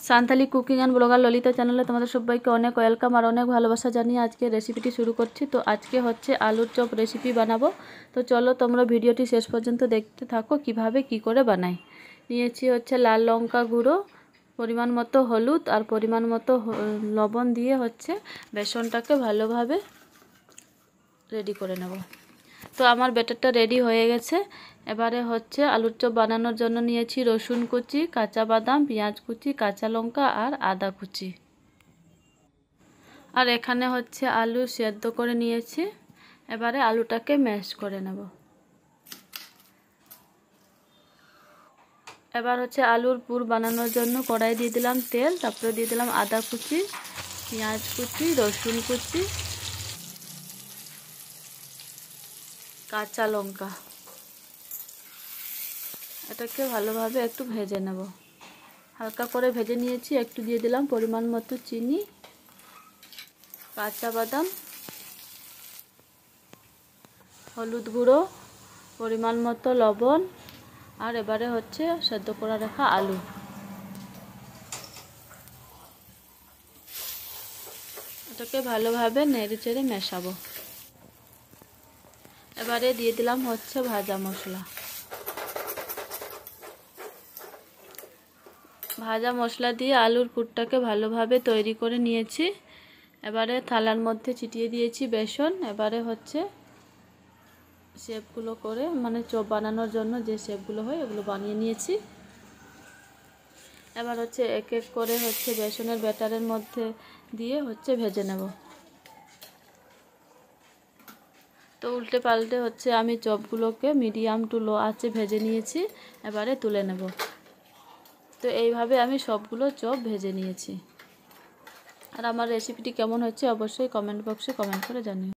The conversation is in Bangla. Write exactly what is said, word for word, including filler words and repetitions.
Santali cooking and blogger Lalita চ্যানেলে তোমাদের সবাইকে অনেক ওয়েলকাম আর অনেক ভালোবাসা জানিয়ে আজকে রেসিপিটি শুরু করছি। তো আজকে হচ্ছে আলুর চপ রেসিপি বানাবো। তো চলো তোমরা ভিডিওটি শেষ পর্যন্ত দেখতে থাকো কিভাবে কি করে বানাই। নিয়েছি হচ্ছে লাল লঙ্কা গুঁড়ো, পরিমাণ মতো হলুদ আর পরিমাণ মতো লবণ দিয়ে হচ্ছে বেসনটাকে ভালোভাবে রেডি করে নেব। তো আমার ব্যাটারটা রেডি হয়ে গেছে। এবারে হচ্ছে আলুর চপ বানানোর জন্য নিয়েছি রসুন কুচি, কাঁচা বাদাম, পেঁয়াজ কুচি, কাঁচা লঙ্কা আর আদা কুচি। আর এখানে হচ্ছে আলু সেদ্ধ করে নিয়েছি। এবারে আলুটাকে ম্যাশ করে নেব। এবার হচ্ছে আলুর পুর বানানোর জন্য কড়াই দিয়ে দিলাম তেল, তারপরে দিয়ে দিলাম আদা কুচি, পেঁয়াজ কুচি, রসুন কুচি, কাঁচা লঙ্কা। এটাকে ভালোভাবে একটু ভেজে নেব। হালকা করে ভেজে নিয়েছি। একটু দিয়ে দিলাম পরিমাণ মতো চিনি, কাঁচা বাদাম, হলুদ গুঁড়ো, পরিমাণ মতো লবণ আর এবারে হচ্ছে সেদ্ধ করা রাখা আলু। এটাকে ভালোভাবে নেড়ে চেড়ে মেশাবো। এবারে দিয়ে দিলাম হচ্ছে ভাজা মশলা। ভাজা মশলা দিয়ে আলুর পুরটাকে ভালোভাবে তৈরি করে নিয়েছি। এবারে থালার মধ্যে ছিটিয়ে দিয়েছি বেসন। এবারে হচ্ছে শেপগুলো করে, মানে চপ বানানোর জন্য যে শেপগুলো হয় ওগুলো বানিয়ে নিয়েছি। এবার হচ্ছে এক এক করে হচ্ছে বেসনের ব্যাটারের মধ্যে দিয়ে হচ্ছে ভেজে নেব। তো উল্টে পাল্টে হচ্ছে আমি চপগুলোকে মিডিয়াম টু লো আঁচে ভেজে নিয়েছি। এবারে তুলে নেব। তো এইভাবে আমি সবগুলো চপ ভেজে নিয়েছি। আর আমার রেসিপিটি কেমন হচ্ছে অবশ্যই কমেন্ট বক্সে কমেন্ট করে জানিও।